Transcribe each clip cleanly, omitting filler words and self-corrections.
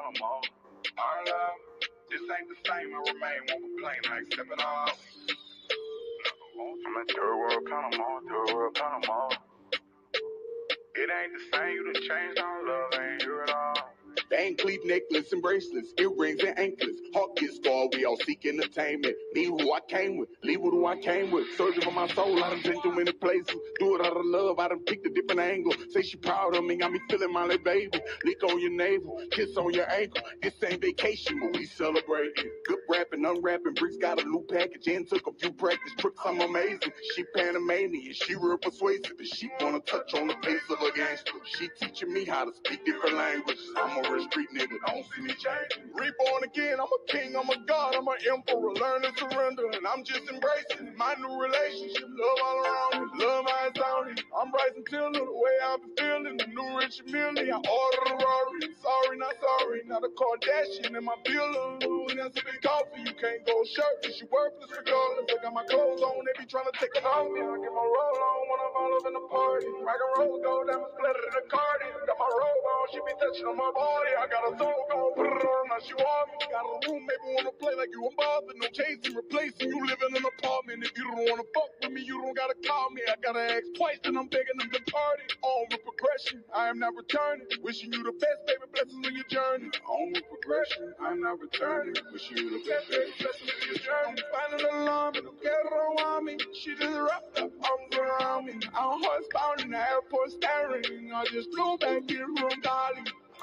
Panama. Our love, this ain't the same. I remain, won't complain, I accept it all. I'm at third world Panama. It ain't the same, you done changed our love, ain't you at all? Bang, cleat, necklace, and bracelets, earrings and anklets. Heart gets scarred, we all seek entertainment. Me who I came with, leave with who I came with. Searching for my soul, I done been to many places. Do it out of love, I done picked a different angle. Say she proud of me, got me feeling my little baby. Lick on your navel, kiss on your ankle. This ain't vacation, but we celebrating. Good rapping, unwrapping, bricks got a new package and took a few practice trips, I'm amazing. She Panamanian, she real persuasive, and she wanna touch on the face of a gangster. She teaching me how to speak different languages. I'm a real street nigga, don't see me changing. Reborn again, I'm a king, I'm a god, I'm an emperor. Learn and surrender, and I'm just embracing my new relationship. Love all around me, love my sounding. I'm Bryson Tiller, the way I've been feeling. The new Richard Mille, I ordered a Rari. Sorry, not a Kardashian in my pillow. And that's a big coffee, you can't go shirtless, you worthless regardless. I got my clothes on, they be trying to take it off me. I get my roll on when I'm all up in the party. Rock and roll, go down, split it in the cardi. Got my robe on, she be touching on my body. I got a soul gone, put it on, now she want me. Got a room, maybe wanna play like you a mother. No chasing, replacing, you live in an apartment. If you don't wanna fuck with me, you don't gotta call me. I gotta ask twice, and I'm begging them to party. On with progression, I am not returning. Wishing you the best, baby, blessings on your journey. On with progression, I am not returning. Wishing you the best, baby, blessings on your journey. I'm finding alarm, and don't get on me. She just wrapped up arms around me. Our hearts pounding, the airport staring. I just flew back in from Cali.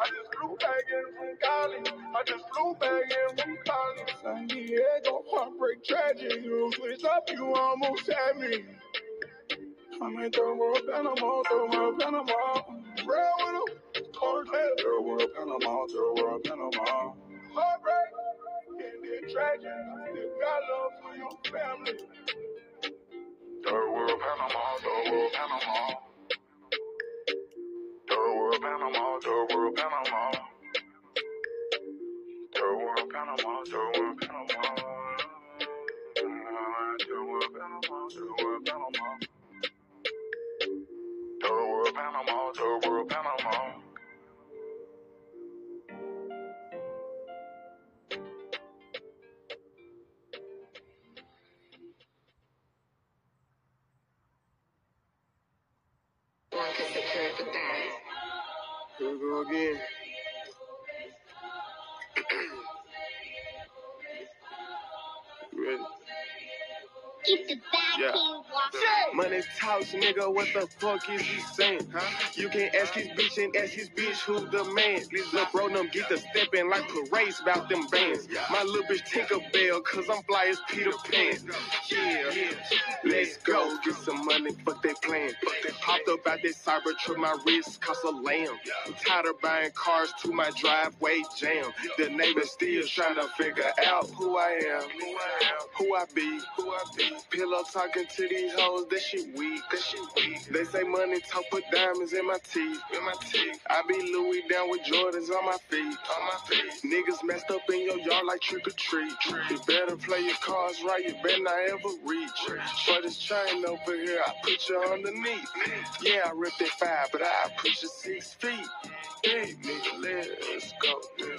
I just flew back in from Cali. San Diego, heartbreak tragic. You switched up, you almost had me. I'm in third world Panama. Real with them, Cortez. Third world Panama. Heartbreak, ended tragic. Still got love for your family. Third world Panama. Third world Panama. Third world Panama. Third world Panama. Third world Panama. Third world Panama. Third world Panama. Third world Panama. Third world Panama. Third world Panama. Here we go again. You ready? Keep the back Money's talks, nigga, what the fuck is you saying? Huh? You can ask his bitch and ask his bitch who the man. Lil' bro, them get the steppin' like parades about them bands. My little bitch Tinkerbell, cause I'm fly as Peter Pan. Yeah, let's go, get some money, fuck that plan. Hopped up out that Cybertruck, my wrist cost a lamb. I'm tired of buying cars to my driveway jam. The neighbors still trying to figure out who I am, who I be. Pillow talking to these hoes, that shit weak. They say money talk, put diamonds in my teeth. I be Louis down with Jordans on my feet. Niggas messed up in your yard like trick or treat. You better play your cards right, you better not ever reach. For this chain over here, I put you underneath. Yeah, I ripped that 5, but I push you 6 feet. Hey, nigga, let's go.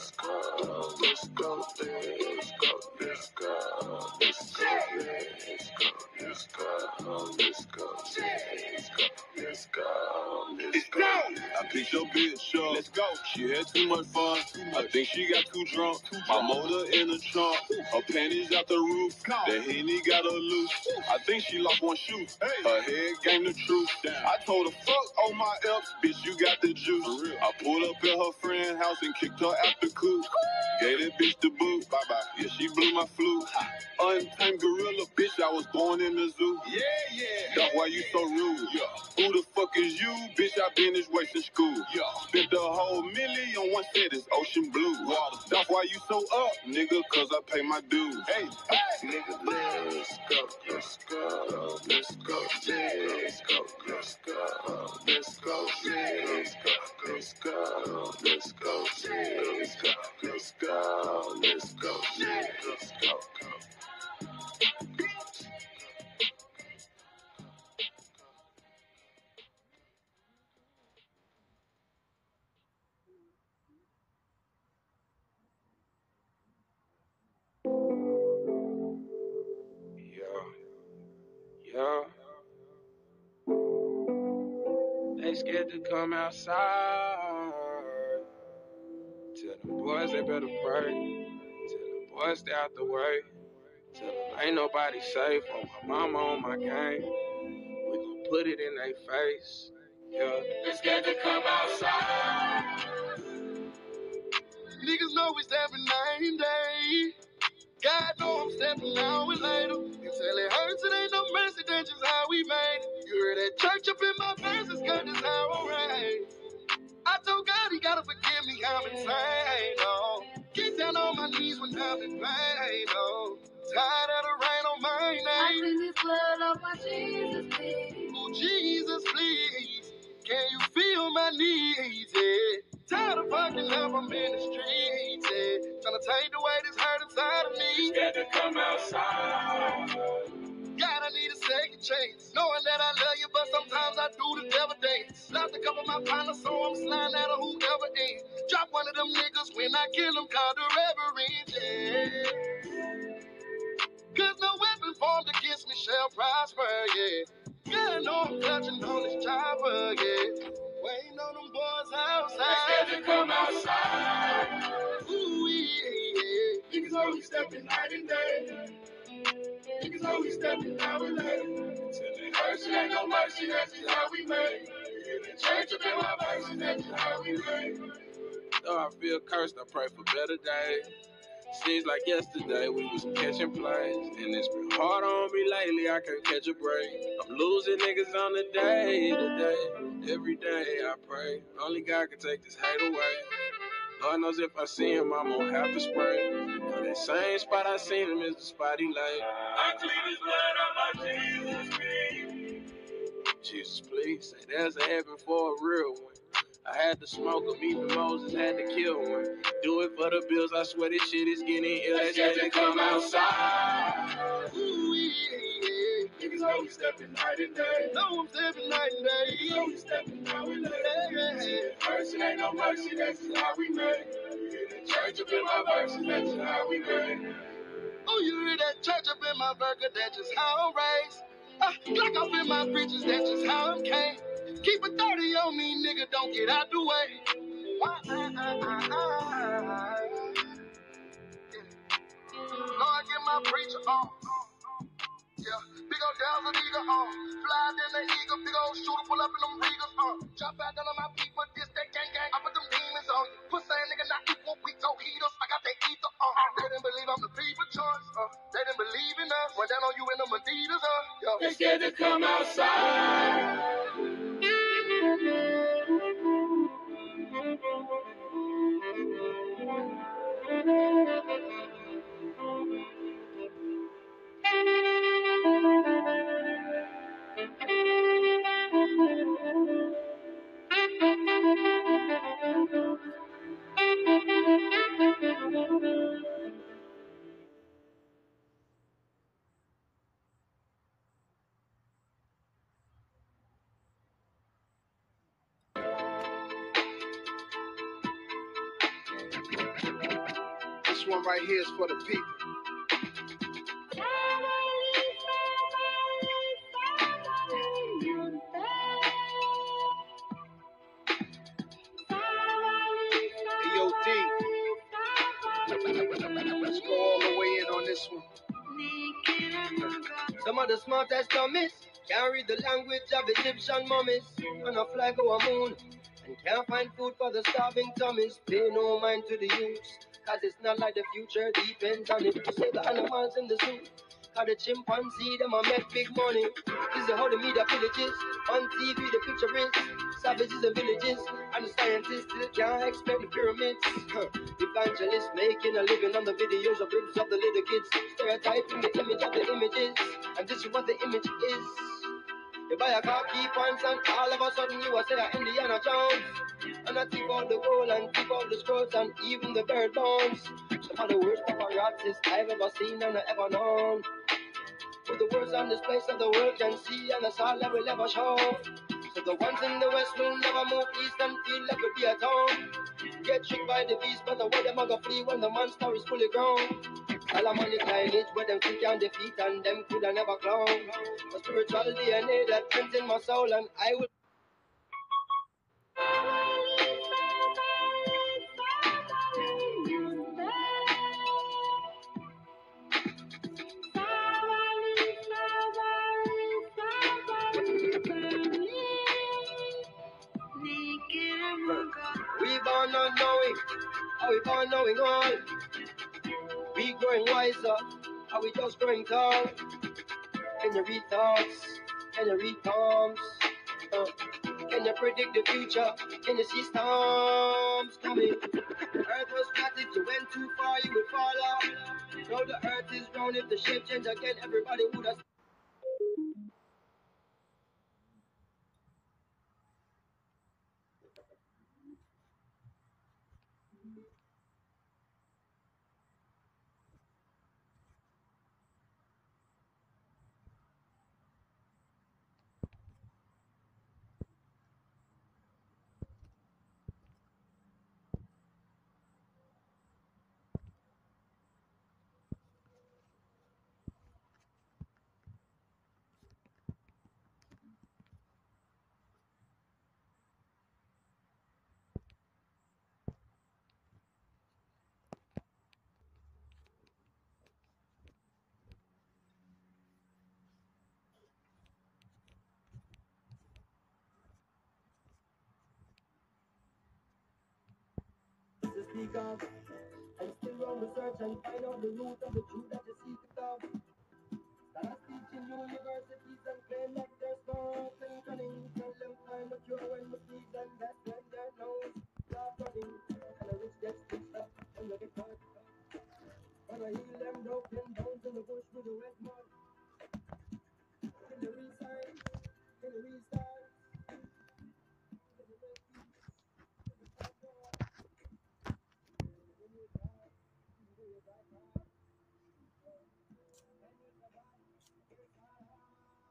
I picked your bitch up. Let's go. She had too much fun. I think she got too drunk. My motor in the trunk. Her panties out the roof. The Henny got her loose. I think she lost one shoe. Her head game the truth. I told her, fuck all my F's, bitch, you got the juice. I pulled up at her friend's house and kicked her out the coop. Gave that bitch the boot. Bye-bye. Yeah, she blew my flute. Untamed gorilla, bitch, I was born in the zoo. Yeah. Dog, why you so rude? Who the fuck is you? Bitch, I been this way since school. Spent the whole million on one set, it's ocean blue. Dog, why you so up? Nigga, cause I pay my dues. Hey. Nigga, let's go. They scared to come outside. Tell them boys they better pray. Tell them boys stay out the way. Tell them ain't nobody safe. On my mama, on my game. We gon' put it in their face. Yeah, they scared to come outside. Niggas know we stepping night and day. God know I'm stepping now and later. Until it hurts, it ain't no mercy, that's just how we made it. You heard that church up in my verses, cause that's how I ride. I told God he gotta forgive me, I'm insane, oh. Get down on my knees when I'm in pain, oh. Tired of the rain on my name. I plead this blood of my Jesus, please. Oh, Jesus, please. Can you feel my needs, yeah? Tired of fucking up, I'm in the streets, yeah. Tryna take away this hurt inside of me. Scared to come outside. God, I need a second chance. Knowing that I love you, but sometimes I do the devil dance. Lost a couple of my partners, so I'm sliding out of whoever ends. Drop one of them niggas when I kill them, call the reverend, yeah. Cause no weapon formed against me shall prosper, yeah. Yeah, I know I'm clutching on this chopper, yeah. Waiting on them boys outside. They scared to come outside. Ooh, yeah. Niggas always stepping night and day. Niggas always stepping now and later. Till it hurts, it ain't no mercy, that's just how we made. In the church up in my verses, that's just how we made. Though I feel cursed, I pray for better days. Seems like yesterday we was catching plays, and it's been hard on me lately, I can't catch a break. I'm losing niggas on the day to day. Every day I pray, only God can take this hate away. Lord knows if I see him, I'm gonna have to spray. You know that same spot I seen him is the spot he lay. I plead his blood on my Jesus, please. Jesus, please, say there's a heaven for a real one. I had to smoke him, even Moses had to kill one. Do it for the bills, I swear this shit is getting ill. They said to come outside. Ooh, yeah. Niggas always stepping night and day. No, I'm stepping night and day. Niggas always stepping now and later. Yeah. Mercy ain't no mercy, that's just how we made. In the church up in my verses, that's just how we made. Oh, you hear that church up in my burger, that's just how I'm raised. Like up in my britches, that's just how I'm came. Keep a 30 on me, nigga, don't get out the way. Lord, get my preacher on. Yeah, big old Dazzle nigga on. Fly in the eagle, big old shooter, pull up in them Regals on. Jump out down on my people, this that gang gang. I put them demons on you. Pussy nigga not equal, we don't heat us. I got that ether on. They didn't believe I'm the people choice. They didn't believe in us. Run down on you in them Adidas, yo. They scared to come outside. This one right here is for the people. Hey, yo, D. Let's go all the way in on this one. Some of the smartest dummies can't read the language of Egyptian mummies. On a flag or a moon, and can't find food for the starving tummies. Pay no mind to the youths, cause it's not like the future depends on it. You say the animals in the zoo, cause the chimpanzee, them a make big money. This is how the media villages, on TV the picture is savages and villages, and the scientists still can't explain the pyramids. Evangelists making a living on the videos of ribs of the little kids, stereotyping the image of the images, and this is what the image is. You buy a car, key points, and all of a sudden you are say Indiana Jones. And I take all the gold and take all the scrolls and even the bird bones. Some of the worst paparazzis I've ever seen and ever known. With the words on this place of the world can see, and that's all I will ever show. So the ones in the west will never move east and feel like we'll be at home. Get tricked by the beast, but the way them gonna flee when the monster is fully grown. All I'm on the lineage where them think can defeat and them could have never clown. A spiritual DNA that prints in my soul, and I will. We born not knowing, are we born knowing all? We growing wiser, are we just growing tall? Can you read thoughts? Can you read palms? Can you predict the future? Can you see storms coming? Earth was flat, if you went too far, you would fall off. Now the earth is round, if the shape change again, everybody would have. To speak of, and still on research and find out the root of the truth that you seek of. That I teach in universities and claim that they're smart and cunning. Tell them find a cure when we feed them, that's when their nose start running. And the rich get stitched up and they get caught. But I heal them broken bones in the bush with the wet mud. Can you resign? Can you restart? Can you make peace? Can you find God? When you die, you do your right heart. And you survive, it's hard.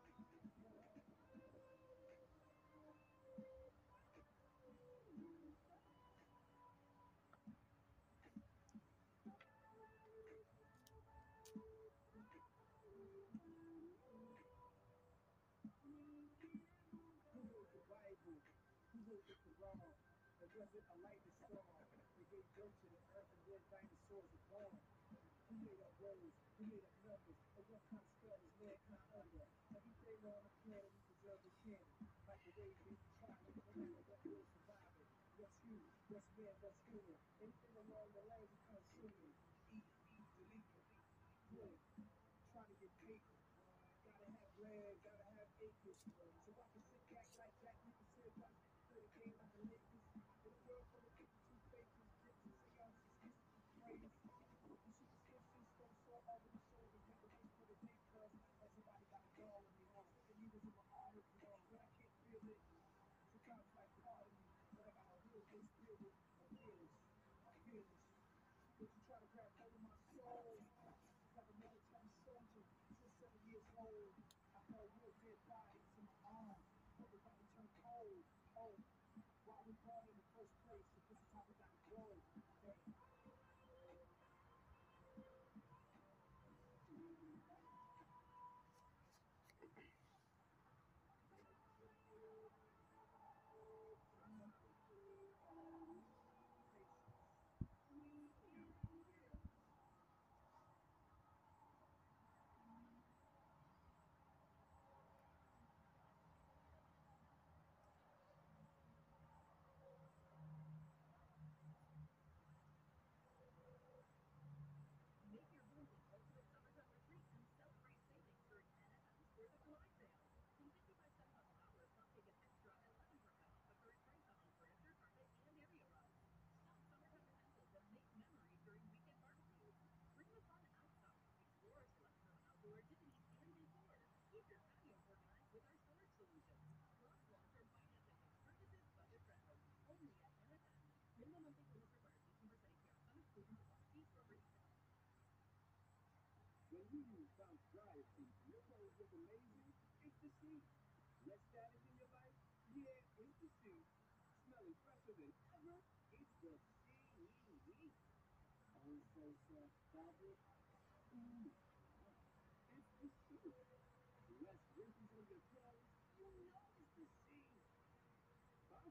Who wrote the Bible? Who wrote the Quran? And was it a light and storm? They gave birth to the earth and then dinosaurs were born. Who made up words? Who made up numbers? And what kind of spell is mankind under? Everything on the planet we preserve and can. Microwave baby chocolate, no matter what will survive it. What's you? What's man? What's human? Anything along the lines we consuming. Eat, delete, good. Trying to get paper. Gotta have land, gotta have acres. So I can sit back like Jack Nicholson, watch play the game like the Lakers. In a world full of 52 faces, gypsies, seances, mystical praise. The superstitions don't so already sold the paradise for the day, cuz like somebody got a dog in me, the needles in my arm is wrong, but I can't feel it. Sometimes like part of me, but I got a real good spirit, a fearless, fearless. But you try to grab hold of my soul, like a military soldier, since 7 years old. I held real dead bodies in my arms, everybody turned cold. Oh, why we born in the first place? If this is how we gotta grow. When you use Bounce dryer sheets, your clothes look amazing. It's the sheet. Less static in your life? Yeah, it's the sheet. Smelling fresher than ever? It's the sheet. Oh, so soft fabric. Ooh, it's the sheet. Less wrinkles on your clothes? You know it's the sheet. Buy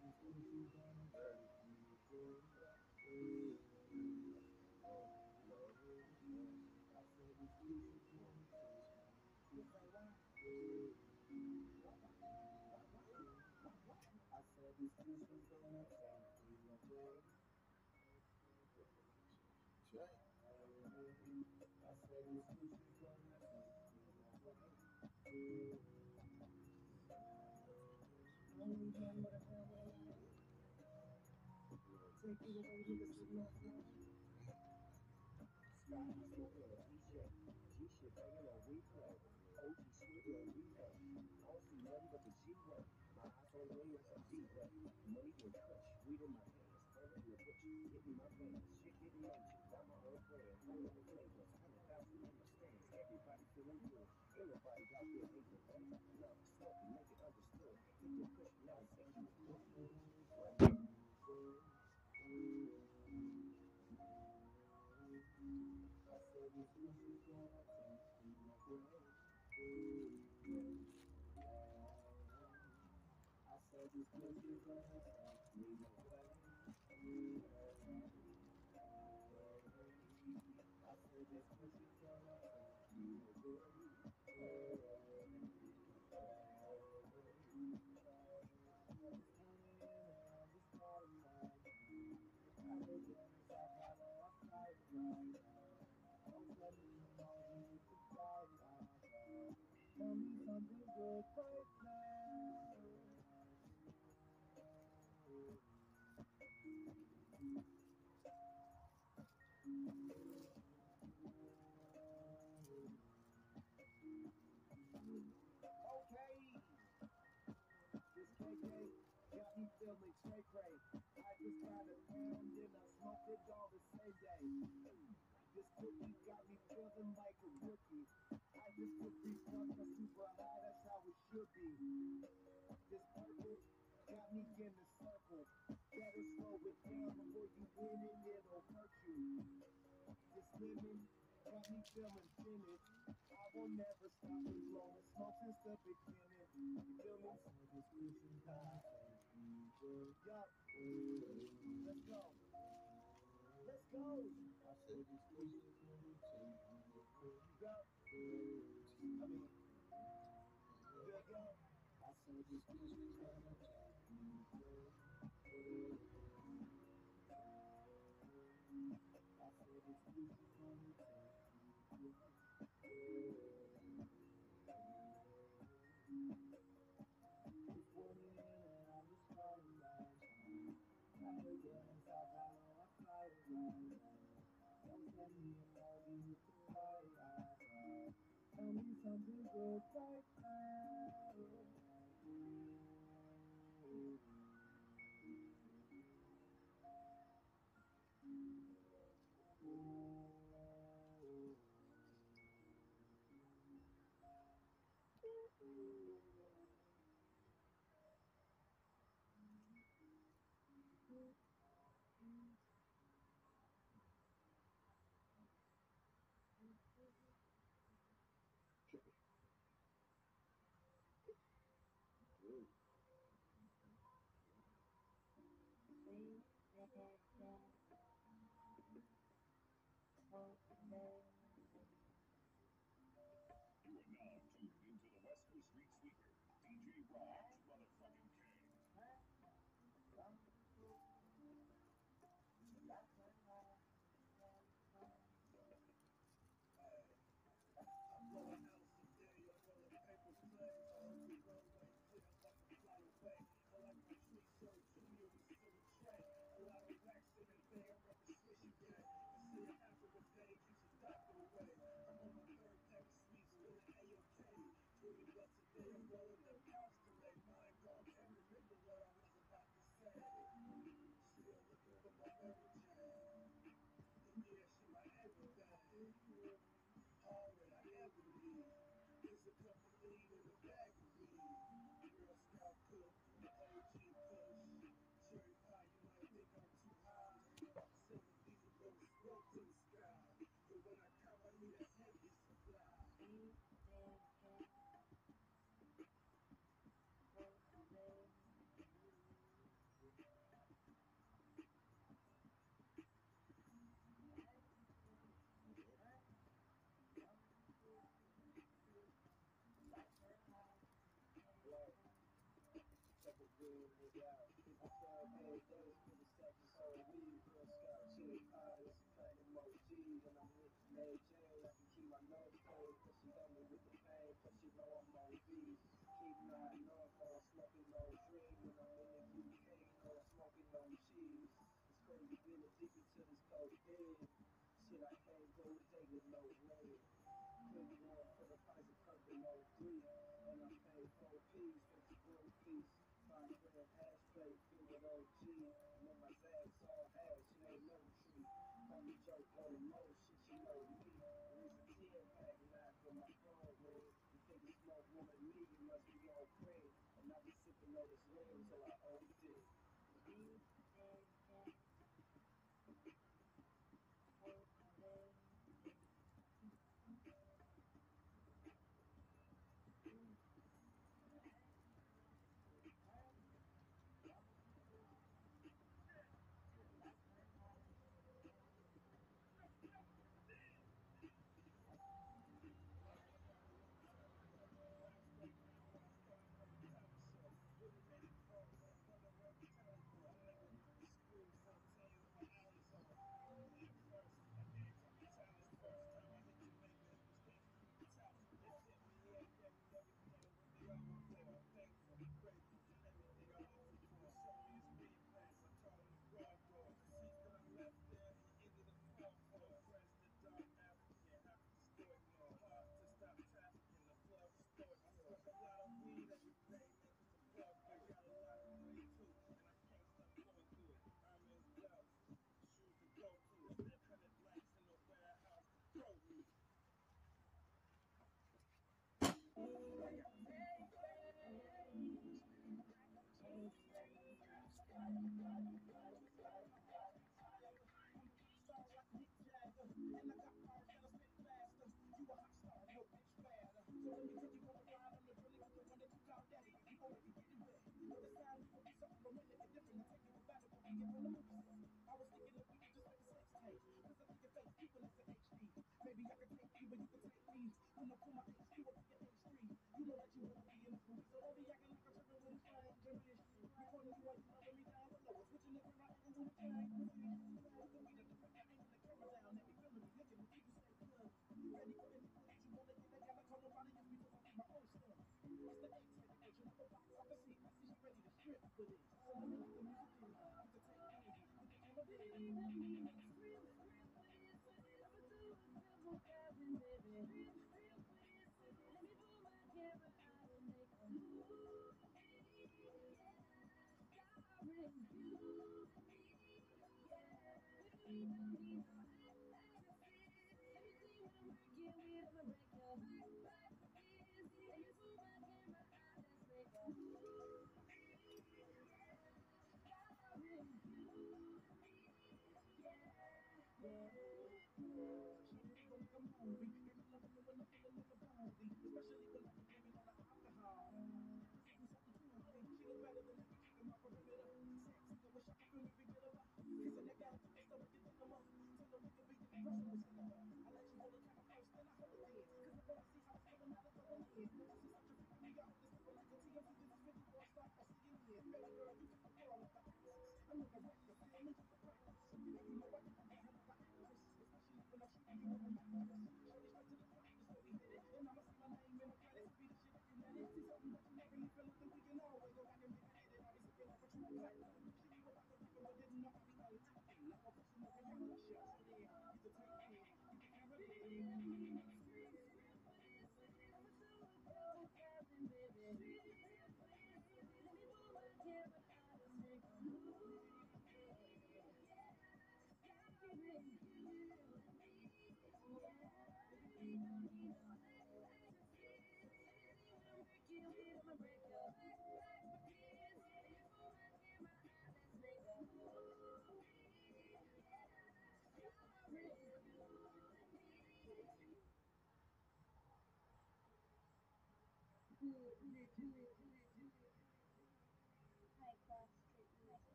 You are now tuned into the West Coast Street Sweep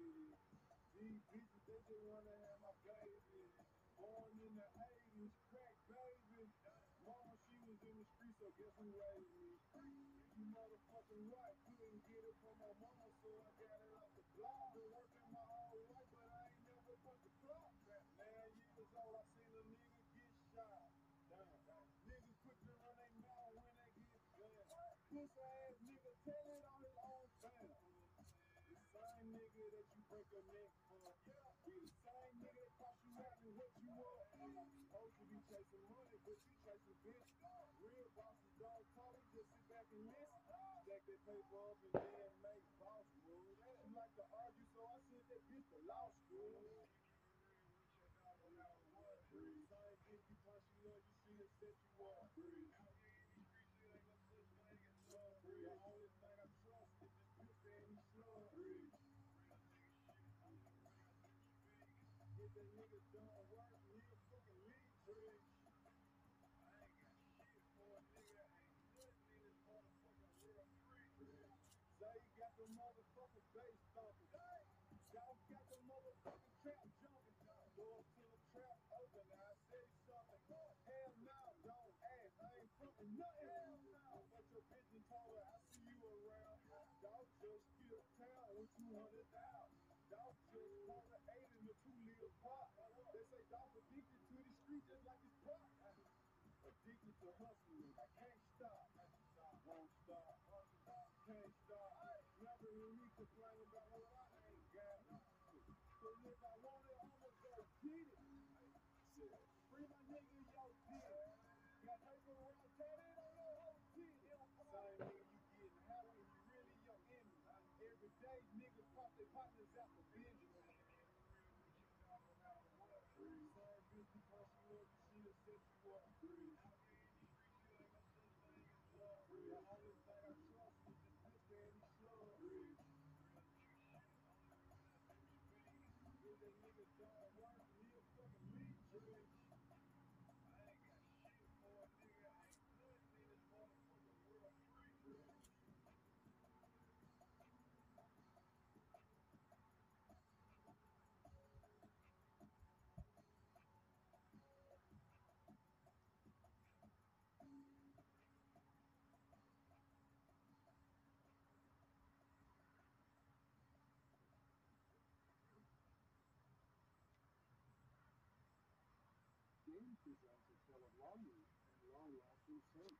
lady. These bitches, they just wanna have my baby. Born in the 80s, crack baby. Mama, she was in the street, so guess who raised me? You motherfucking right, couldn't get it from my mama, so I got it off the block. Been working my whole life, but I ain't never punched the clock. 9 years old, I seen a nigga get shot. Damn. Niggas quick to run their mouth when they get jammed. Pussy ass nigga tell it on his own fam. The same nigga that you break your neck for. Be the same nigga that cost you out and what you want. Supposed to be chasing money, but you chasing bitch. Real bosses don't talk, we just sit back and listen. Stack that paper up and then make boss moves. She like to argue, so I sent that bitch to law school. Same bitch you punch, she love you, she'll set you up. The only thing I trust is this pussy and these slugs. If that nigga don't work, he'll fucking leave. I ain't got shit for a nigga, ain't nothing in this motherfucking world free. Say you got the motherfucking bass thumping. Y'all got the motherfucking trap jumping. Door to the trap open, now I say something. Hell no, don't ask, I ain't fucking nothing. Hell no. But your bitch and told her I see you around. Dog just skipped town with 200,000. Dog just called her 8 in the 2-liter pot. They say dog addicted to the street just like his pop. Addicted to hustling, I can't stop. Won't stop, can't stop. Never hear me complain about what I ain't got. Cause if I want it, I'ma go get it. Free my nigga, yo, dick. Got paper round tatted on your whole shit. Same nigga you getting high when you really your enemy. Every day niggas pop their partners out for Benjamin. Same bitch you punch, she love you, she'll set you up. The only thing I trust is this pussy and these slugs. If that nigga don't work, he'll fucking leave. I ain't got shit for a nigga, ain't nothing in this motherfucking world free. Game presents a tale of longing and long-lasting sin.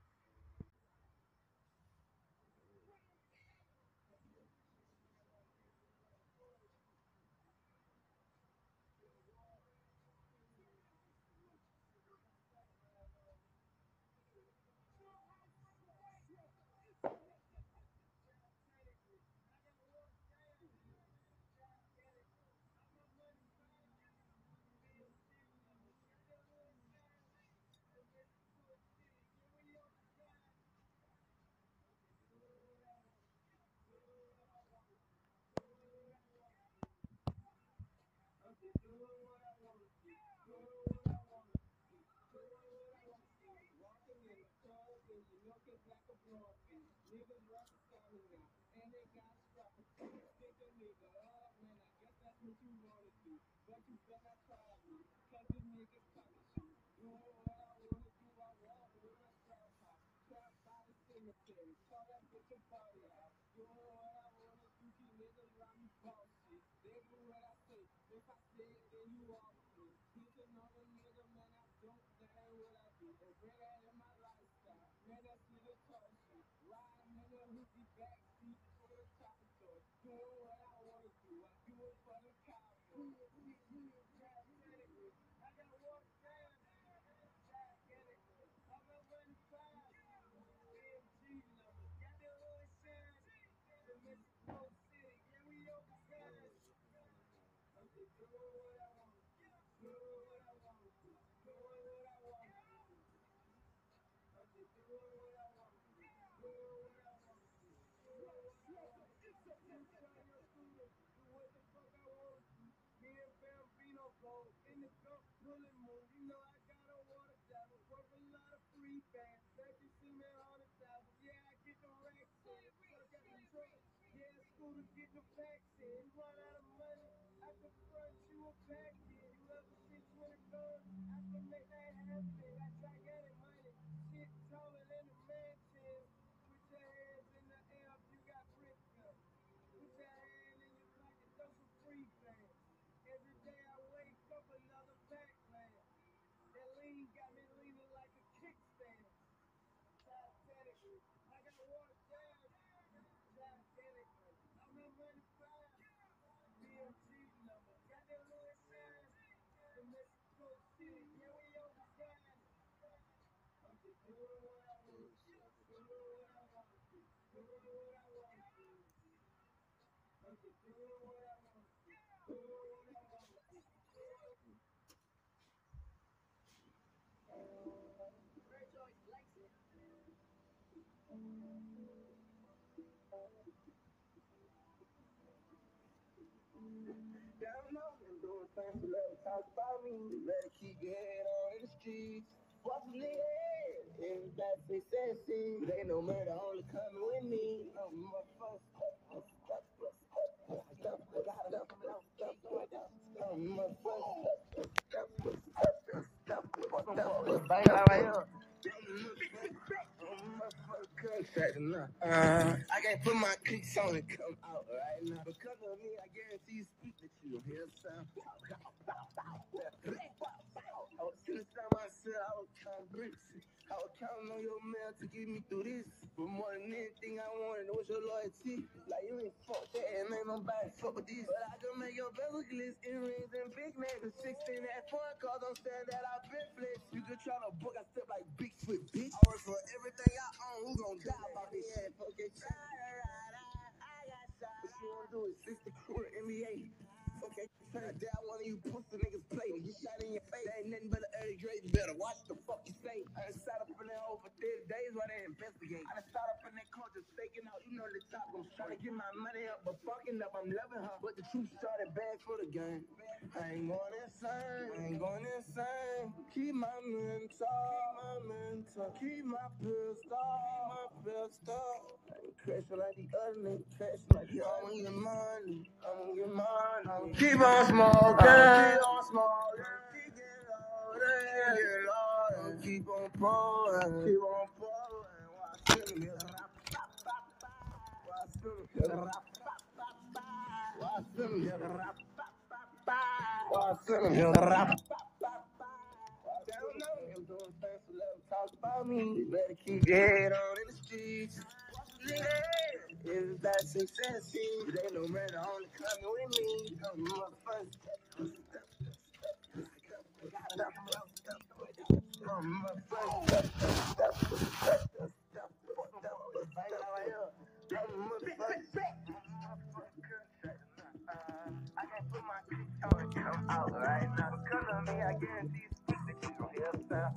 Down low and doing things to let them talk about me. Better keep your head on in the streets. Watch a nigga head. Everybody say sassy. But ain't no murder only coming with me. I'm my first. I can't put my clicks on and come out right now. Because of me, I guarantee you speak that you don't hear the sound. I was in the time I said I was counting bricks. I was counting on your man to get me through this. But more than anything I wanted was your loyalty. Like you ain't fuck that and ain't nobody fuck with this. But I can make your bezel glitz, earrings and big names. 16 at foreign cars, I'm saying that I've been flipped. You could try to book, I step like Big Swift, bitch. I work for everything I own, who gon' die about this shit? Okay, try I got shot. What you wanna do is 60 crew in NBA. Okay, I doubt one of you pussy niggas play. When you shot in your face, that ain't nothing but an early grade. You better watch the fuck you say. I done sat up in that hole for 30 days while they investigate. I done sat up in that car just faking out. You know the top. I'm trying to get my money up, but fucking up. I'm loving her. But the truth started bad for the game. I ain't going insane. Keep my mental. Keep my pistol. I ain't crashing like the other niggas. Crashing like the other niggas. I'm gonna get money. Keep on smoking. Keep getting loaded. Keep on pouring. I'm doing things to let them talk about me. You better keep your head on in the streets. Everybody say sassy. But ain't no murder only coming with me. I'm my first. I can't put my clicks on and come out right now. Because of me, I guarantee you speak that you don't hear the sound.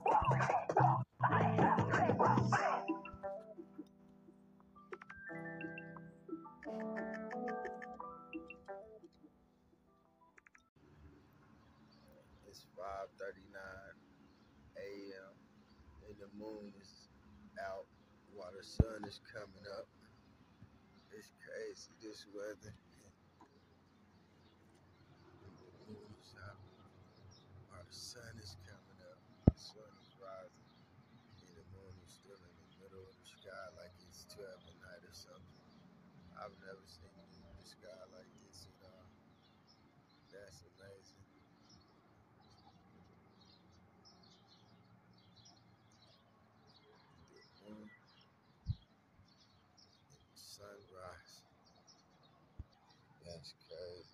It's 5:39 a.m. and the moon is out while the sun is coming up. It's crazy, this weather. The moon is out while the sun is coming up. The sun is rising and the moon is still in the middle of the sky like it's 12 at night or something. I've never seen the sky like this at all. That's amazing. The moon, sunrise. That's crazy.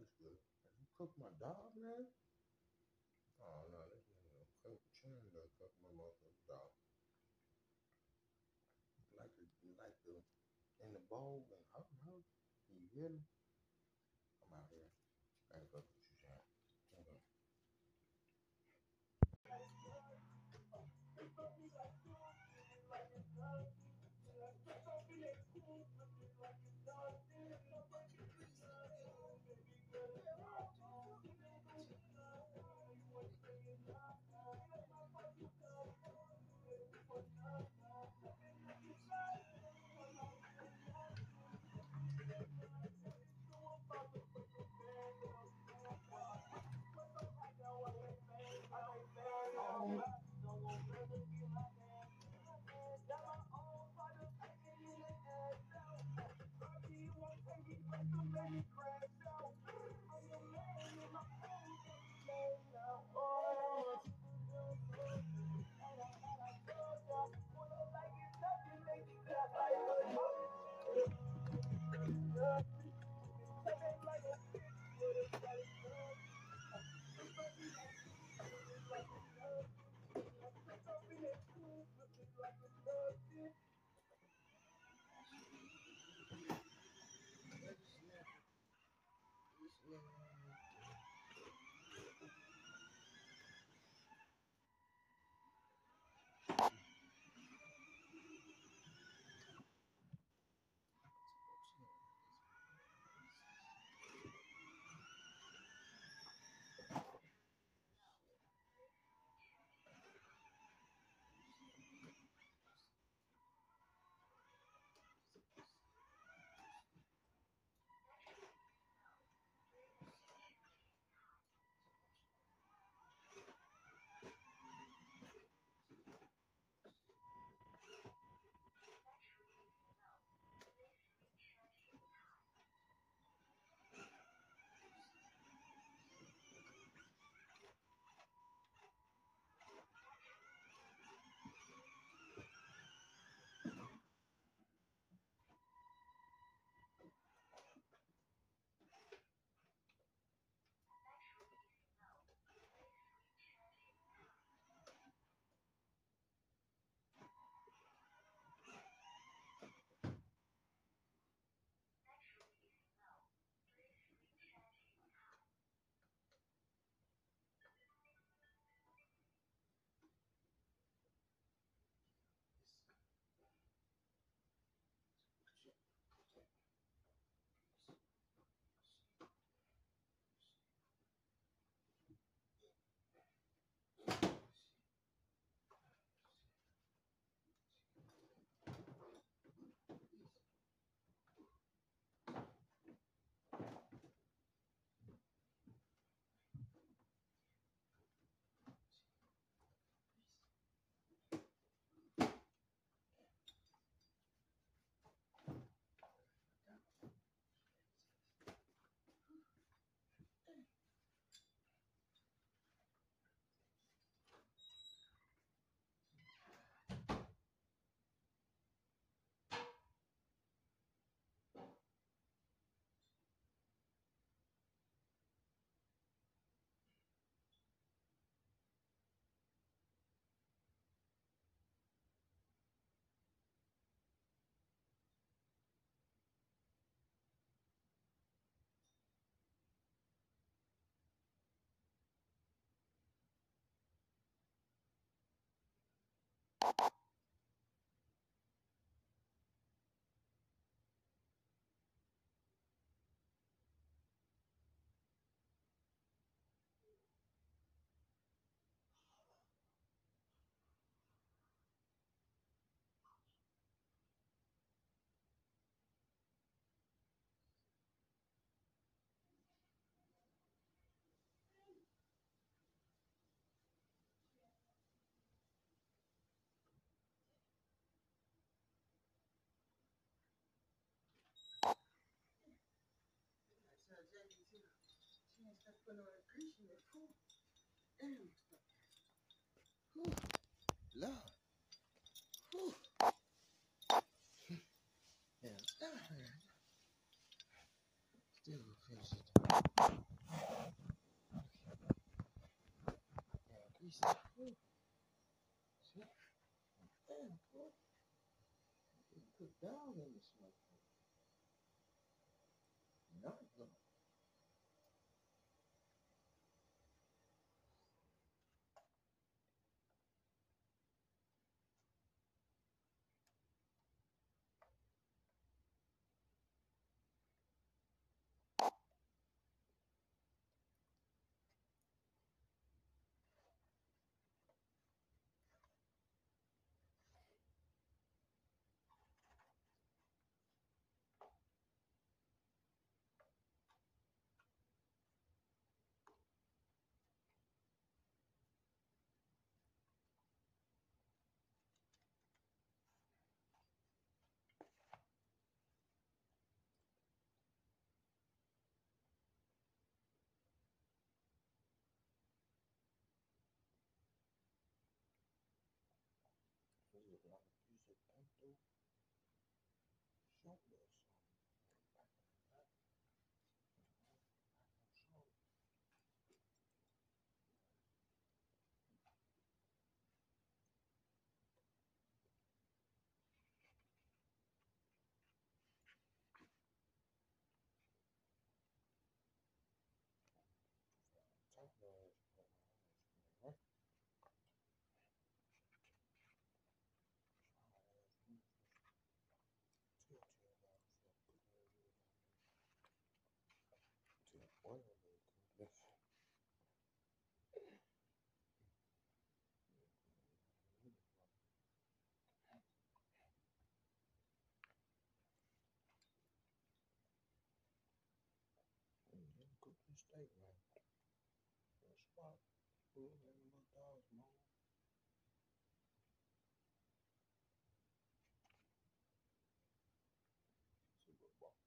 is good. Have you cooked my dog, man? Oh no, this nigga cook trying to cook my motherfucking dog. Like the in the bowl and hot mouth. You get him? I'm out here. I ain't fuck with you, John. Okay. Lord. Whew. Yeah, still finish it. damn, boy. You put dog in the smoke. Not them. There's a lot of music out there. Show us something. Back on that. Show. Top of it. Cook this steak, man. Spot. Ooh, let me look dogs, man. Super Bowl.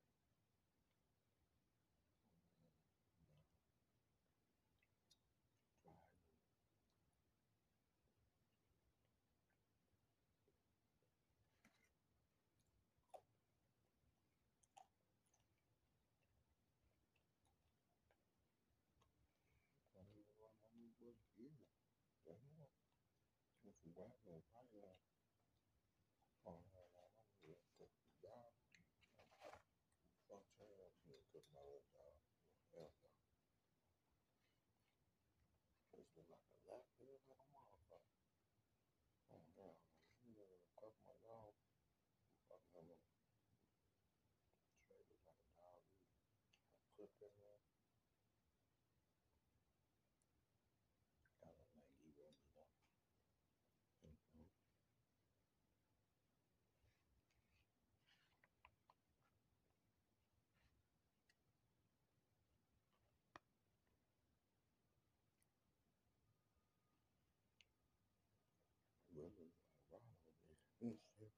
It's been like a left field like a motherfucker. Oh no, you know, a couple of my dog, fucking them up. Trey was like a dog. I cooked that man. I don't think he will be done. Really, around with this shit.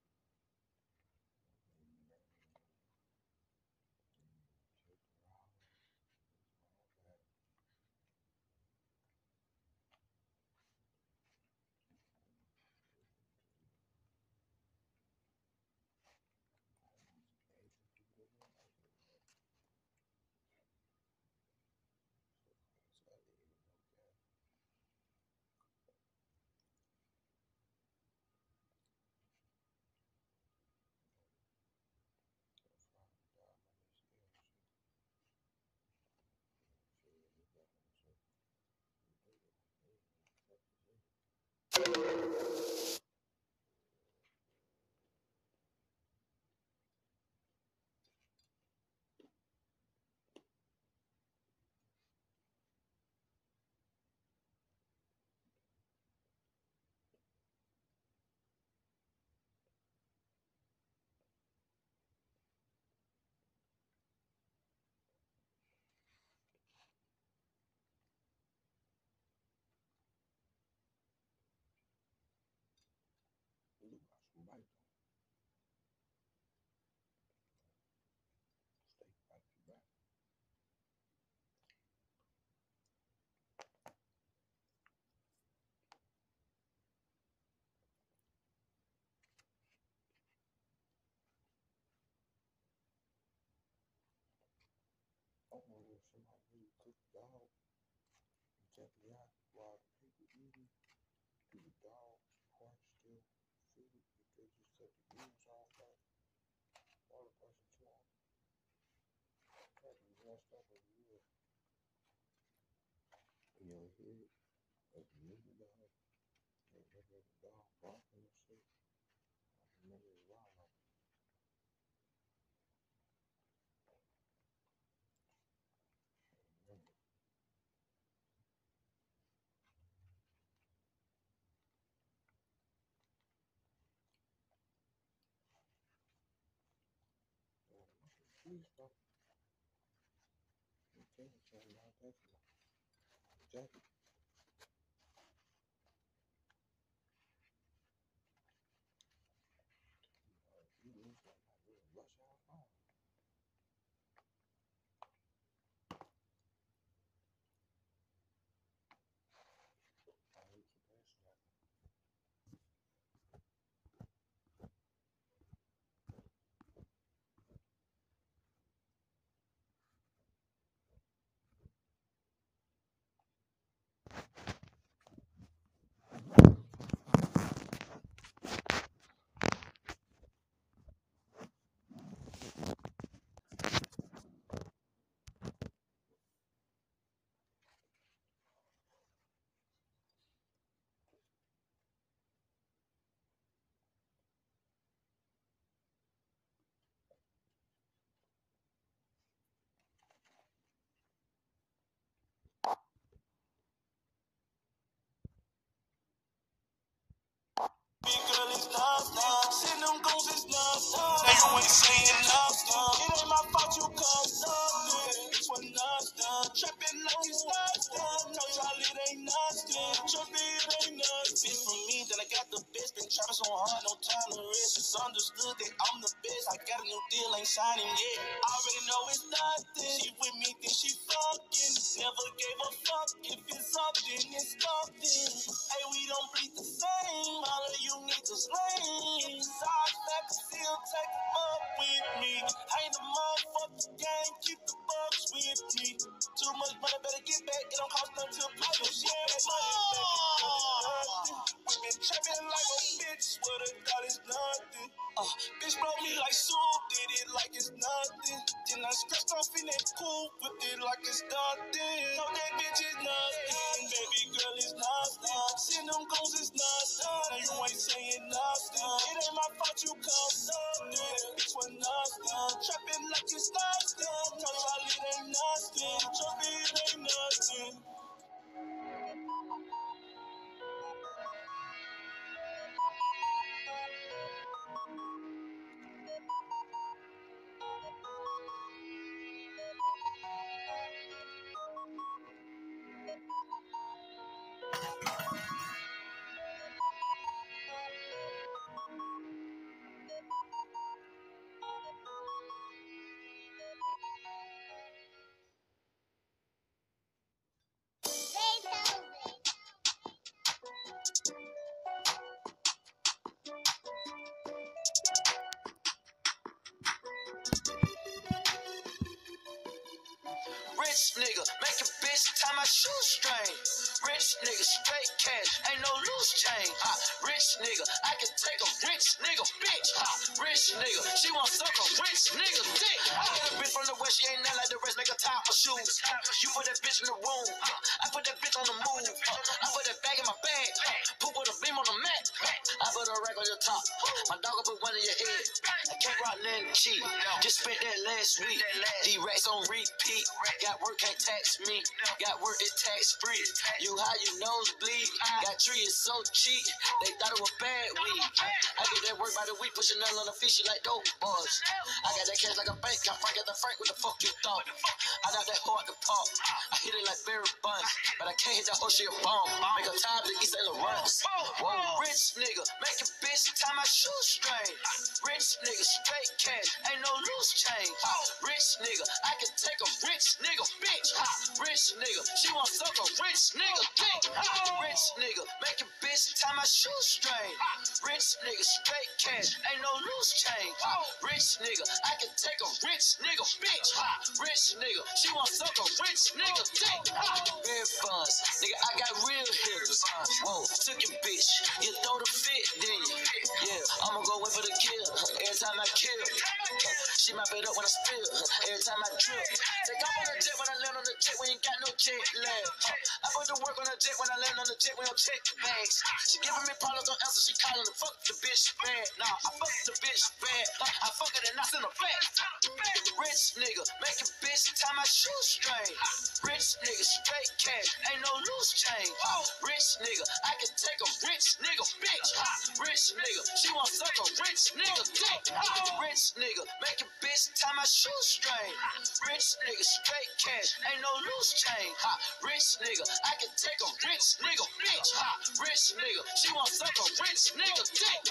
You got some bite on. Steak back to back. I wonder if somebody really cooked dog and kept it out while the people eating. Do the dog's heart still feel cut the beams off that. Water pressure too on. Try to messed up over here. In your head, as you move it down, you look at the dog barking and shit. I remember it wild. Please stop. I'm telling you something about that. Jacket. You lose that like really rush out on. I hate to pass that. Girl, it's non-stop. Send them goons, it's non-stop. Now you ain't saying non-stop. It ain't my fault you caused nothing. This one non-stop. Trapping like it's non-stop. No, y'all, it ain't non-stop. Trapping, it ain't non-stop. Bitch from me, then I got the best. Been trapping so hard, no time to rest. It's understood that I'm the best. I got a new deal, ain't signing yet. I already know it's nothing. She with me, then she fucking. Never gave a fuck if it's something, it's something. Hey, we don't bleed the same. All of you need to slay. Side back, still take them up with me. I ain't the motherfucking gang, keep the bucks with me. Too much money, better get back. It don't cost nothing to pay your shit back. We been trapping like a bitch, swear to God it's nothing. Bitch blow me like soup, did it like it's nothing. Then I scratched off in that pool, whipped it like it's nothing. No, that bitch is nothing. Baby girl is nothing. Send them goons is nothing. Now you ain't saying nothing. It ain't my fault you come nothing. Bitch was nothing. Trapping like it's nothing. Tell y'all it ain't nothing. Trapping it ain't nothing. Rich nigga, make a bitch tie my shoestring. Rich nigga, straight cash, ain't no loose change. Rich nigga, I can take a rich nigga, bitch. Rich nigga, she want suck a rich nigga dick. I get a bitch from the west, she ain't nothing like the rest, make her tie my shoes. You put that bitch in the room, I put that bitch on the move. I put that bag in my bag, poop with a beam on the mat. I put a rack on your top, my dog will put one in your head. I can't rock nothing cheap, just spent that last week. D-Racks on repeat, got work, can't tax me. Got work, it tax free. You high, you nosebleed. Got tree, it's so cheap. They thought it was bad weed. I get that work by the week, pushing nail on the fish, like dope boys. I got that cash like a bank, got Frank at the Frank, what the fuck you thought? I got that hard to pop. I hit it like Barry Bonds, but I can't hit that whole shit a bomb. Make a time to East St. Laurent. Whoa, rich nigga, make a bitch tie my shoestring. Rich nigga, straight cash, ain't no loose change. Rich nigga, I can take a rich nigga, bitch. Rich nigga, she want suck a rich nigga dick. Rich nigga, make a bitch tie my shoestring. Rich nigga, straight cash, ain't no loose change. Rich nigga, I can take a rich nigga, bitch. Rich nigga, she want suck a rich nigga dick. Big funds, nigga, I got real hitters. Whoa, took your bitch, you throw the fit, didn't you? Yeah, I'ma go wait for the kid. time I kill. She my bed up when I spill. Every time I drip. Take off on the jet when I land on the jet. We ain't got no jet lag. I put the work on the jet when I land on the jet. We don't check the bags. She giving me problems, don't answer. She calling the fuck the bitch bad. Nah, I fuck the bitch bad. I fuck it and I send her back. Rich nigga, make a bitch tie my shoestring. Rich nigga, straight cash, ain't no loose change. Rich nigga, I can take a rich nigga bitch. Rich nigga, she want suck a rich nigga dick. Rich nigga, make a bitch tie my shoestring. Rich nigga, straight cash, ain't no loose change. Rich nigga, I can take a rich nigga bitch. Rich nigga, she want suck a rich nigga dick.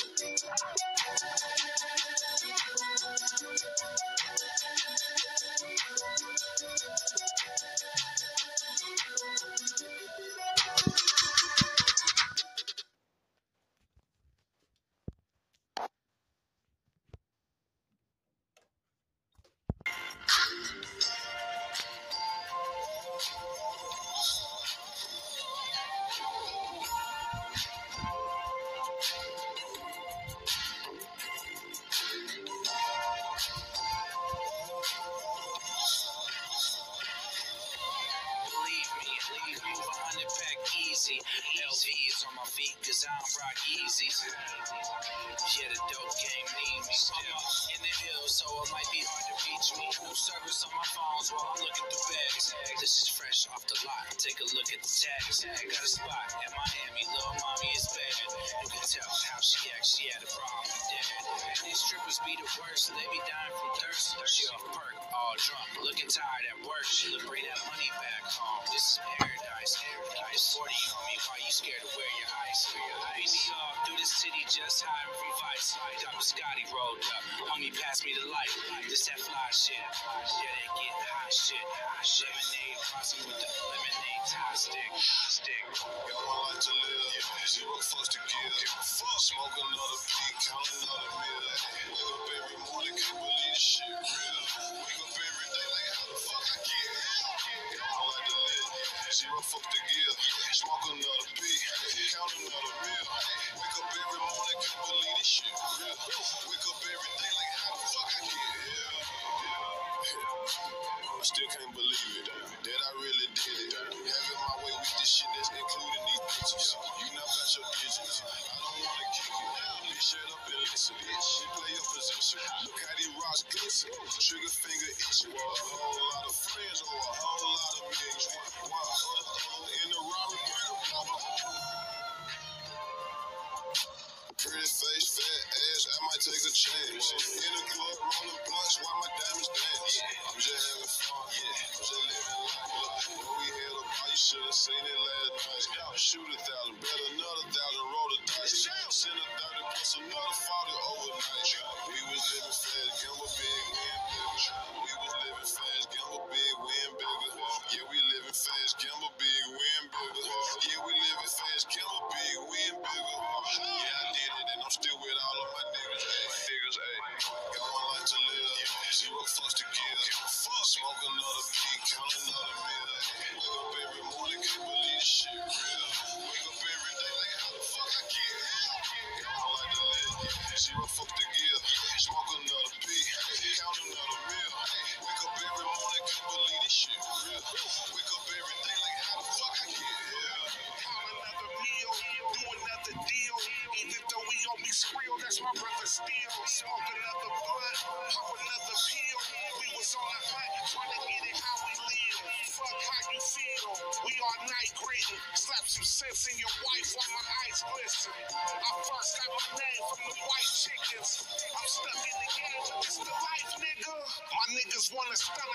LV is on my feet cause I don't rock Yeezys. Yeah, the dope game need me still. I'm up in the hills, so it might be hard to reach me. No service on my phones while I'm looking through bags. This is fresh off the lot. Take a look at the tags. Got a spot in Miami, little mommy is bad. You can tell how she acts. She had a problem with dad. These strippers be the worst. They be dying from thirst. She off perk, all drunk, looking tired at work. Bring that money back home. This is paradise. Paradise 40 on me. Why you scared to wear your ice? BD off through the city, just hiding from vice. Got Scotty rolled up. Homie, pass me the light. This that fly shit. Yeah, they get hot shit. Lemonade, frosty with the lemonade tie stick. Got my life to live. Zero fucks to give. Smoke another peak, count another meal. Wake up every morning, can't believe this shit real. Wake up every day like how the fuck I get here. Got my life to live. Zero fuck to give. Smoke another peak, count another meal. Wake up every morning, can't believe this shit real. Wake up every day like how the fuck I get here. I still can't believe it, that I really did it. Having my way with this shit that's including these bitches. You not got your digits. I don't wanna kick it. Bitch, shut up and listen. Bitch, play your position. Look how these rocks glisten. Trigger finger itching. A whole lot of friends or a whole lot of millions. One in the Robert Pretty face, fat ass, I might take a chance. In the club, rolling blunts while my diamonds dance. I'm just having fun, I'm just living life. When we hit a bar, you should've seen it last night. Shoot 1,000, bet another 1,000, roll the dice. Send a 30 plus another 40 overnight. We was living fast, gamble big, win bigger. We was living fast, gamble big, win bigger. Yeah, we living fast, gamble big, win bigger. Yeah, we living fast, gamble big, win bigger. Yeah, I did it, and I'm still with all of my niggas. Got my life to live, zero fucks to give. Smoke another peak, count another meal. Wake up every morning, can't believe this shit real. Wake up every day like how the fuck I get here. Got my life to live, zero fucks to give. Smoke another peak, count another meal. Wake up every morning, can't believe this shit real. Wake up every day like how the fuck I get here. Count another meal, do another deal. Even though we on me skrill, that's my brother still. Smoke another blunt, pop another pill. We was on the hunt, trying to get it how we live. Fuck how you feel, we are night grading. Slap some sense in your wife while my eyes glisten. I first got my name from the white chickens. I'm stuck in the game, but it's the life, nigga. My niggas wanna stun.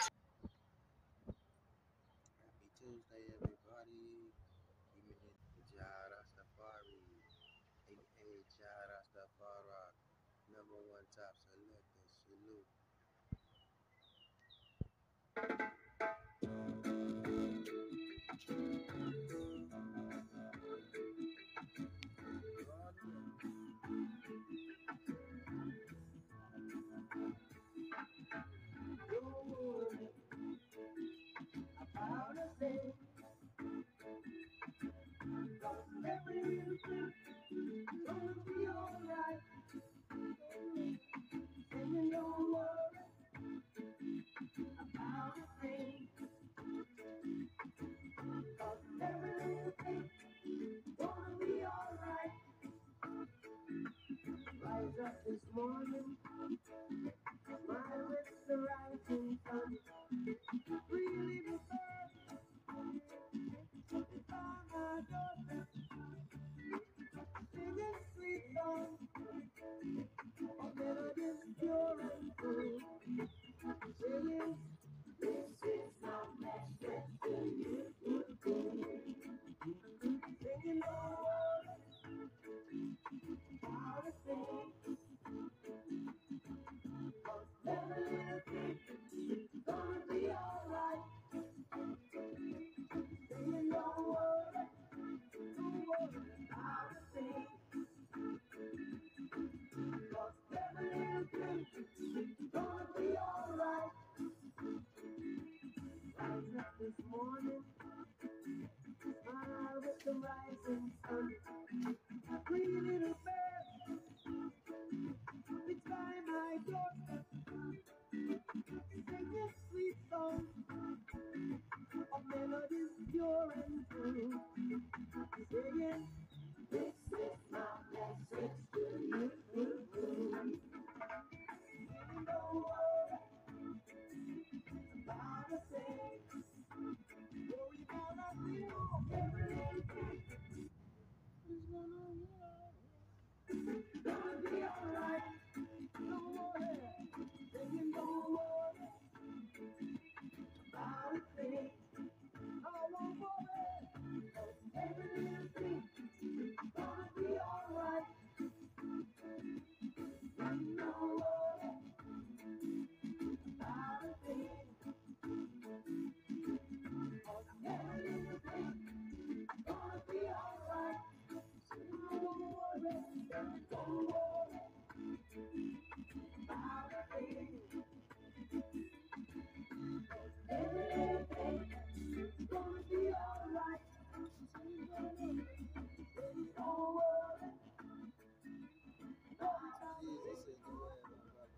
Happy Tuesday, everybody. Give me the Jah Rastafari, aka Jah Rastafari, #1 top selector. Salute. up this morning, smile with the rising sun. Really the bird by my doorstep, singing sweet songs of melodies pure and true. Saying, this is my message to you. Singing, oh, how to sing. Every little thing gonna be alright. Singing, don't worry how to sing. Every little thing gonna be alright. Rise up this morning, smile with the rising sun. Three little birds, it's by my doorstep, singing sweet songs of melodies pure and true. Singing, this is my message to you. Singing, don't worry about a thing. Worry about a thing. Every little thing is gonna be alright. Don't worry. Singing, don't worry about a thing. I won't worry. Every little thing gonna be alright. Don't worry about a thing. Every little thing gonna be alright. I won't worry. Don't worry about a thing. Every little thing gonna be alright. Don't worry. Jesus, say go ahead, my brother.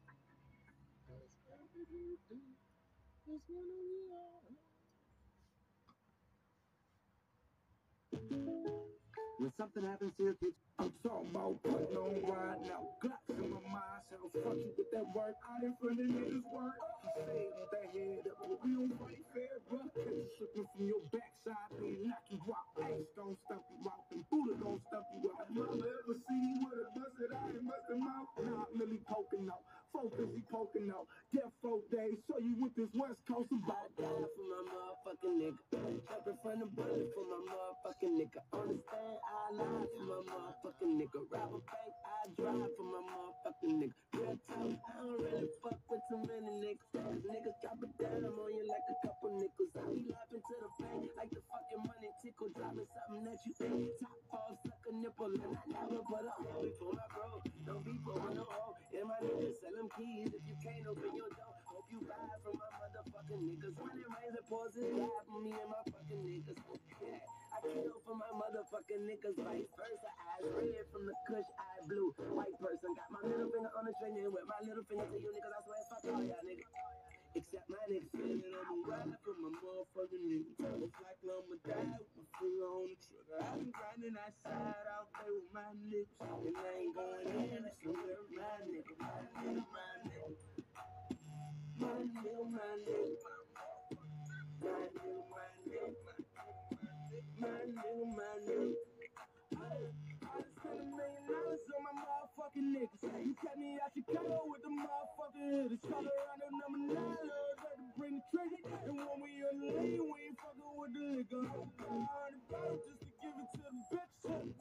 When something happens to your kids, I'm talking about putting on right now. Glocks in my mind, so fuck you with that word. Out in front of niggas' work. You say with that head up, but we don't fight fair, bro. Catch you slipping from your backside, then knock you out. Ace gon' stump you out, and Buddha gon' stump you out. Mama ever see me with a busted eye and busted mouth? Nah, I'm really poking out. Focus, he poking out. Death 4 days, so you with this West Coast about. Die for my motherfucking nigga. Jumping from the bullet for my motherfucking nigga. Understand, I lie for my motherfucking nigga. Rob a bank, I drive for my motherfucking nigga. Real talk, I don't really fuck with too many niggas. Cause niggas drop a dime on you like a couple nickels. I be laughing to the bank like the fucking money tickle. Dropping something that you ain't. Top off, suck a nipple. And I never put a hoe before my bro. Don't be for no hoe. And my niggas sell them keys if you can't open your door. Hope you buy from my motherfucking niggas. When it rains and pours, it die for me and my fucking niggas. Yeah, I kill for my motherfucking niggas. Vice versa, eyes red from the kush, eye blue. White person got my middle finger on the trigger with my little finger to you niggas. I swear fuck all y'all niggas. Except my niggas feeling I'm riding for my motherfucking niggas. It's like I'ma die with my finger on the trigger. I've been grinding outside out there with my niggas. And I ain't going in, it's no where my nigga, my nigga, my nigga. My nigga, my nigga. My nigga, my nigga. My nigga, my nigga. I just spent $1 million on my motherfucking niggas. You kept me out Chicago with the motherfucking hitters. Colorado number 9, Lord, had to bring the trigger. And when we on the lane, we ain't fucking with the liquor. $100 just to give it to the bitch.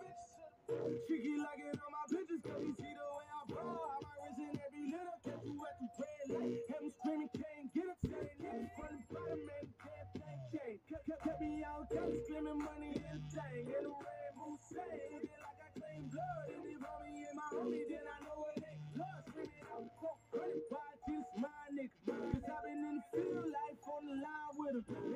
Tricky like it on my bitches, cause you see the way I ball. I might risk in every little, catch you at the red light. Have them screaming, can't get it. Say niggas from the bottom, man, can't think change. Kept me out, kept screaming money and thing. And the red moose say, looking like I claim blood. If they want me and my homie, then I know it ain't blood. Screaming out, quote, 25 just my nigga. Cause I've been in the field, life on the line with him.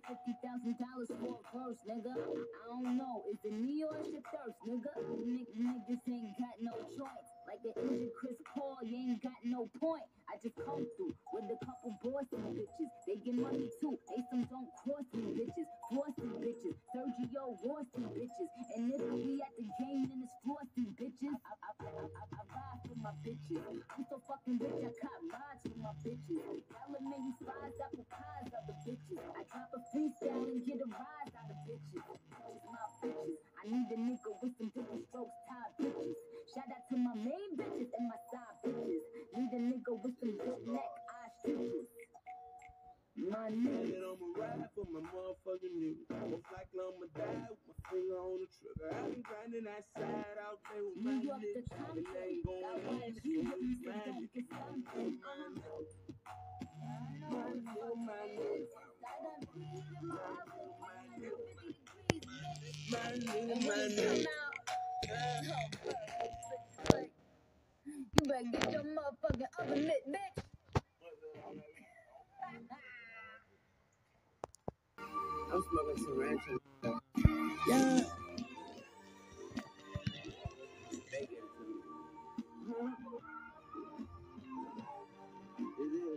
$50,000 for a verse, nigga. I don't know, is it me or is it thirst, nigga? Niggas ain't got no choice. Like the injured Chris Paul, you ain't got no point. I just come through with a couple Boston bitches. They get money too. They some don't cross me bitches. Frosty bitches. Sergio Rossi bitches. And if we at the game, then it's frosty bitches. I ride for my bitches. I'm so fucking rich, I cop rides for my bitches. Elementary spies, apple pies out the bitches. I drop a freestyle and get a rise out of bitches. Bitches, my bitches. I need a nigga with some different strokes, tied bitches. Shout out to my main bitches and my side bitches. Need a nigga with some good neck, eye stitches. My nigga. I'ma ride for my motherfucking nigga. Most likely I'ma die with my finger on the trigger. I been grinding that side out there with my niggas. And they ain't going home to see this magic. My nigga. You better get your motherfucking oven lit, bitch. I'm smoking some ranch. Yeah. Bacon to me. It is.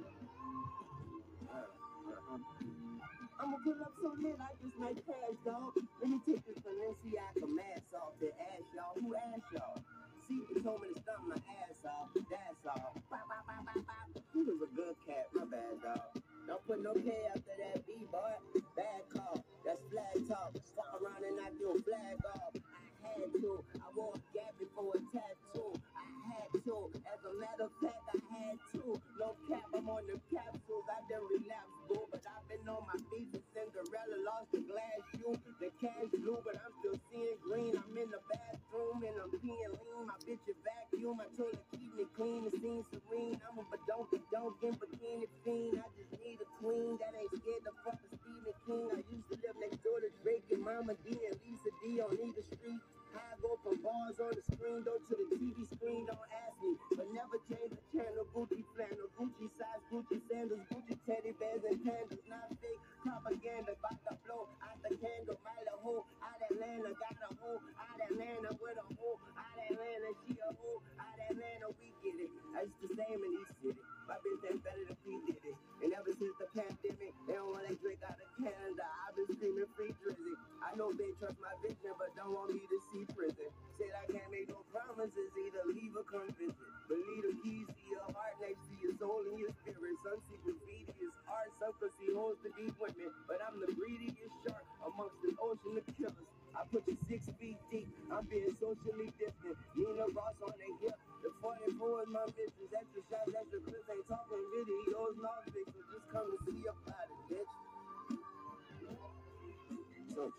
I'ma pull up so lit, I just might crash, dog. Let me take this Balenciaga mask off the ass, y'all. Who asked y'all? See, they told me to stomp my ass off. That's all. He was a good cat, my bad, dog. Don't put no K after that B, boy. Bad call. That's flag talk. Fuck around and knock your flag off. I had to. I wore a gap before a tattoo. I had to. As a matter of fact, I had to. No cap, I'm on the capsules. I done relapsed, boo. But I've been on my feet since Cinderella lost the glass shoe. The cash blue, but I'm still seeing green. I'm in the bathroom and I'm peeing lean. My bitch a vacuum. I told her keep me clean. The scene serene. I'm a badonkin' bikini fiend. I just need a queen that ain't scared to fuck a Stephen King. I used to live next door to Drake and Mama D and Lisa D on either street. I go from bars on the screen, though, to the TV screen, don't ask me. But never change the channel, Gucci flannel, Gucci size, Gucci sandals, Gucci teddy bears and candles. Not fake propaganda, about to blow out the candle. Mile a hoe, out Atlanta, got a hoe, out Atlanta with a hoe, out Atlanta, she a hoe, out Atlanta, we get it. I used to say in East City, my bitch ain't better than P. Diddy. And ever since the pandemic, they don't want that Drake out of Canada. I've been screaming free Drizzy. I know they trust my vision, but don't want me to see prison. Said I can't make no promises, either leave or come visit. But leave the keys to your heart next to your soul and your spirit. Some see graffiti as art, some could see holes to deep women. But I'm the greediest shark amongst the ocean of killers. I put you 6 feet deep, I'm being socially distant. Nina Ross on the hip, the 44 is my business. Extra shots, extra clips, ain't talking videos, not big, so just come to see about it, bitch. So,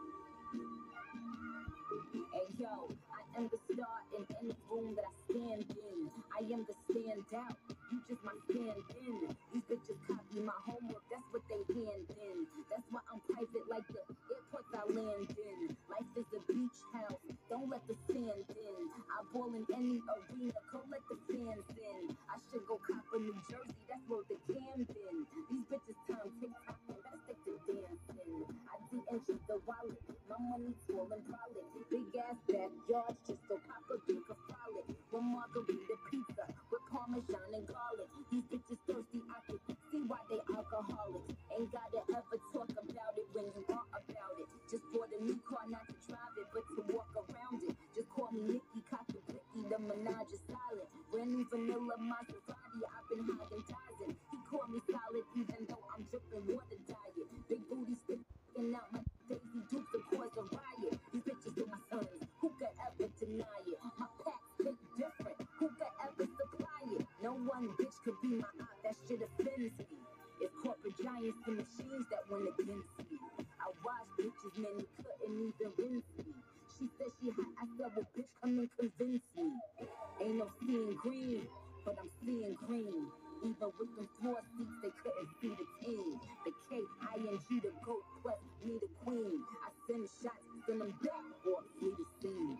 Hey yo, I am the star in any room that I stand in. I am the standout. You just my stand in. These bitches copy my homework. That's what they hand in. That's why I'm private like the airports I land in. Life is a beach house. Don't let the sand in. I ball in any arena. Go let the fans in. I should go cop a New Jersey. That's where the Camden. These bitches time TikTok. Better stick to dancing. I didn't check the wallet. My money tall and brolic. Big ass backyard, just so pop a drink of frolic. One margarita pizza with Parmesan and garlic. These bitches thirsty, I can see why they alcoholics. Ain't gotta ever talk about it when you are about it. Just bought a new car, not to drive it, but to walk around it. Just call me Nikki, copy Blicky, the Minaj is silent. Brand new vanilla Maserati, I've been hypnotizing. He called me solid, even though I'm dripping water diet. Big booty sticking out my Daisy Dukes to cause a riot. These bitches are my sons. Who could ever deny it? My packs look different. Who could ever supply it? No one bitch could be my aunt. That shit offends me. It's corporate giants and machines that went against me. I watched bitches, many couldn't even rinse me. She said she hot. I said, well, bitch, come and convince me. Ain't no seeing green, but I'm seeing green. Even with them floor seats, they couldn't see the team. The K-I-N-G, the GOAT, plus me, the queen. I send shots, send them back, or flee the scene.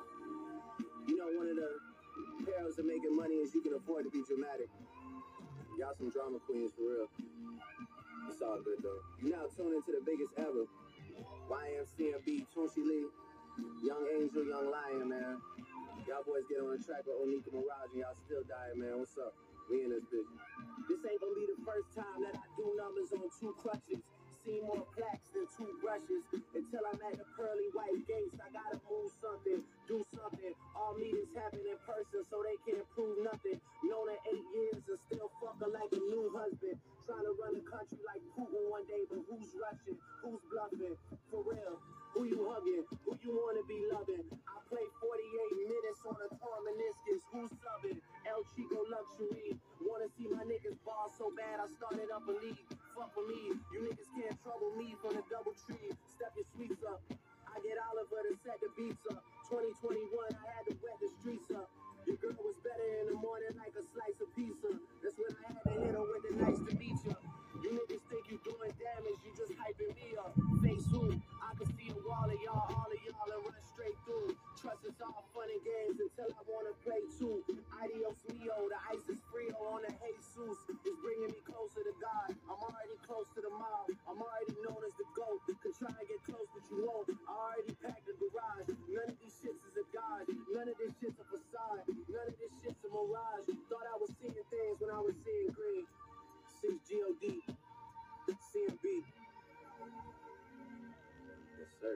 you know, one of the perils of making money is you can afford to be dramatic. Y'all some drama queens for real. It's all good though. You now tune into the biggest ever. YMCMB, Tunchi Lee, Young Angel, Young Lion, man. Y'all boys get on the track with Onika Mirage and y'all still dying, man. What's up? We in this bitch. This ain't gonna be the first time that I do numbers on 2 crutches. See more plaques than 2 brushes. Until I'm at the pearly white gates, I gotta move something, do something. All meetings happen in person, so they can't prove nothing. Known her 8 years and still fuck her like a new husband. Trying to run the country like Putin one day, but who's rushing? Who's bluffing? For real, who you hugging? Who you wanna be loving? I play 48 minutes on a torn meniscus. Who's subbing? El Chico Luxury. Wanna see my niggas ball so bad, I started up a league. Fuck with me, you niggas can't trouble me from the double tree. Step your sweets up. I get Oliver to set the beats up. 2021, I had to wet the streets up. Your girl was better in the morning like a slice of pizza. That's when I had to hit her with the nice to meet ya. You niggas think you doing damage, you just hyping me up. Face who? I can see a wall of y'all, all of y'all, and run straight through. Trust it's all fun and games until I wanna play too. Adios mio, the ISIS Frio on the Jesus is bringing me closer to God. I'm already close to the mob. I'm already known as the GOAT. Could try and get close, but you won't. I already packed the garage. None of these shits is a god. None of this shit's a facade. None of this shit's a mirage. Thought I was seeing things when I was seeing green. 6 GOD. CMB. Yes, sir.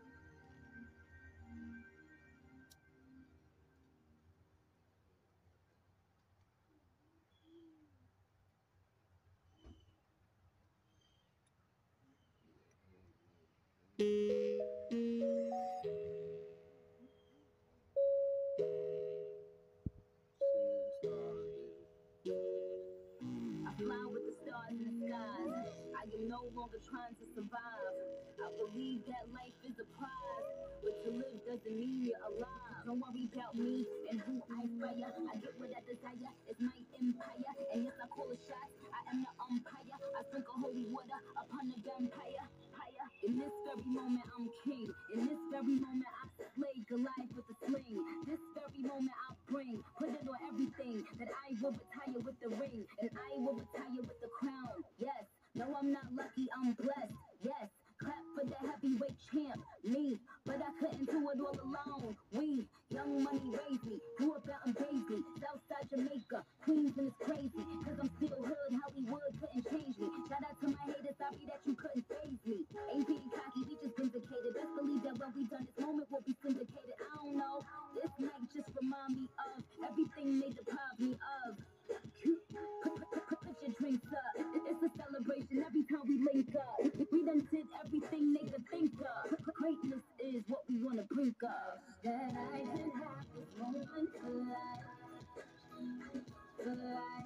I fly with the stars in the skies. I am no longer trying to survive. I believe that life is a prize, but to live doesn't mean you're alive. Don't worry about me and who I fire. I get what I desire. It's my empire, and yes, I call the shots. I am the umpire. I sprinkle holy water upon the vampire. In this very moment, I'm king. In this very moment, I slay Goliath with a sling. This very moment, I put it on everything. That I will retire with the ring, and I will retire with the crown. Yes, no, I'm not lucky, I'm blessed. Yes, clap for the heavyweight champ, me. But I couldn't do it all alone. We, Young Money raised me, grew up out in Paisley, Southside Jamaica, Queens, and it's crazy. Cause I'm still hood, Hollywood couldn't change me. Shout out to my haters, sorry that you couldn't phase me. Ain't being cocky, we just vindicated. Best believe that when we done this moment will be syndicated. I don't know, this night just remind me of everything they deprived me of. Put your drinks up, it's a celebration every time we link up. We done did everything they could think of. Greatness is what we wanna bring up. That I can have this moment for life. For life.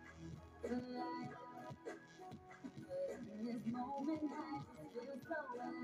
For life. In this moment I just feel so alive.